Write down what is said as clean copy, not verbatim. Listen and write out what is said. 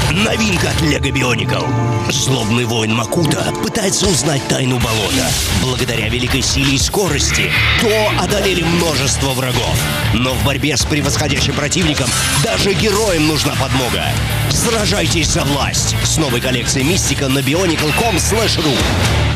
Новинка от Лего Бионикл. Злобный воин Макута пытается узнать тайну болота. Благодаря великой силе и скорости то одолели множество врагов. Но в борьбе с превосходящим противником даже героям нужна подмога. Сражайтесь за власть с новой коллекцией Мистика на bionicle.com/ru.